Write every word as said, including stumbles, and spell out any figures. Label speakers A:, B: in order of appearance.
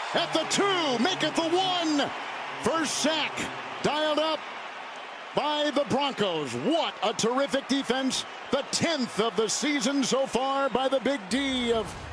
A: at the two, make it the one. First sack dialed up by the Broncos. What a terrific defense. The tenth of the season so far by the Big D of